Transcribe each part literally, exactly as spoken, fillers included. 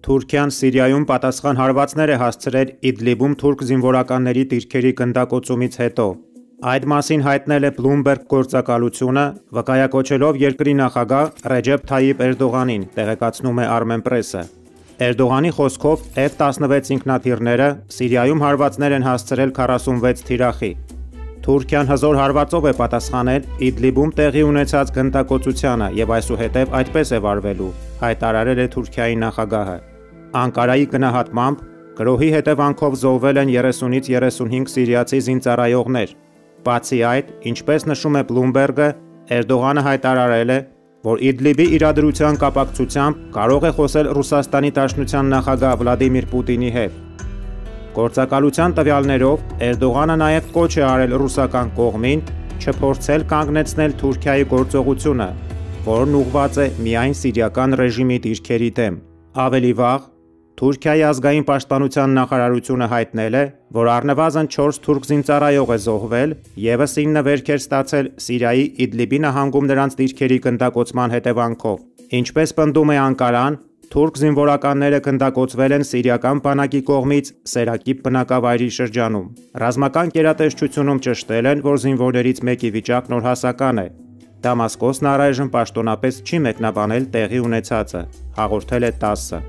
Թուրքիան Սիրիայում պատասխան հարվածներ է հասցրել Իդլիբում թուրք զինվորականների դիրքերի գնդակոծումից հետո։ Այդ մասին հայտնել է Bloomberg գործակալությունը, վկայակոչելով երկրի նախագահ Ռեջեփ Թայիփ Էրդողանին, տեղեկացնում է Armenpress-ը։ Էրդողանի խոսքով F տասնվեց ինքնաթիռները Սիրիայում հարվածներ են հասցրել քառասունվեց թիրախի։ Թուրքիան հզոր հարվածով է պատասխանել Իդլիբում տեղի ունեցած գնդակոծությանը եւ այսուհետեւ այդպես է վարվելու, հայտարարել է Թուրքիայի նախագահը։ Անկարայի գնահատմամբ գրոհի հետևանքով զոհվել են երեսունից երեսունհինգ սիրիացի զինծառայողներ։ Բացի այդ, ինչպես նշում է Bloomberg-ը, Էրդողանը հայտարարել է, որ Իդլիբի իրադրության կապակցությամբ կարող է խոսել Ռուսաստանի Դաշնության նախագահ Վլադիմիր Պուտինի հետ։ Գործակալության տվյալներով Էրդողանը նաև կոչ է արել ռուսական կողմին չփորձել կանգնեցնել Թուրքիայի գործողությունը, որն ուղղված է միայն սիրիական ռեժիմի դիրքերի դեմ։ Ավելի վաղ Թուրքիայի ազգային պաշտպանության նախարարությունը հայտնել է, որ առնվազն չորս թուրք զինծառայող է զոհվել, ևս ինը վերքեր ստացել Սիրիայի Իդլիբի նահանգում նրանց դիրքերի գնդակոծման հետևանքով։ Ինչպես պնդում է Անկարան, թուրք զինվորականները գնդակոծվել են սիրիական բանակի կողմից Սերակիպ բնակավայրի շրջանում։ Ռազմական կերատեսչությունում ճշտել են, որ զինվորներից մեկի վիճակն օրհասական է։ Դամասկոսն առայժմ պաշտոնապես չի մեկնաբանել տեղի ունեցածը, հաղորդել է տասը։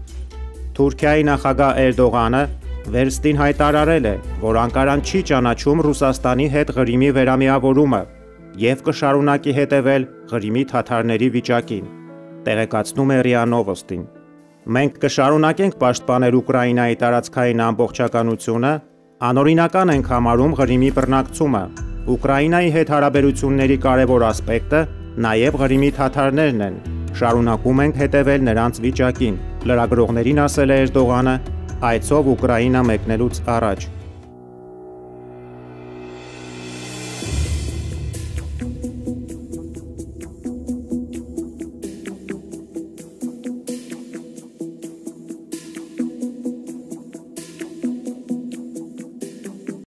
Թուրքիայի նախագահ Էրդողանը վերստին հայտարարել է, որ Անկարան չի ճանաչում Ռուսաստանի հետ Ղրիմի վերամիավորումը եւ կշարունակի հետևել Ղրիմի թաթարների վիճակին, տեղեկացնում է ՌԻԱ Նովոստին։ Մենք կշարունակենք պաշտպանել Ուկրաինայի տարածքային ամբողջականությունը, անօրինական ենք համարում Ղրիմի բռնակցումը։ Ուկրաինայի հետ հարաբերությունների կարևոր ասպեկտը նաեւ Ղրիմի թաթարներն են։ Շարունակում ենք հետևել նրանց վիճակին, լրագրողներին ասել է Էրդողանը այցով Ուկրաինա մեկնելուց առաջ։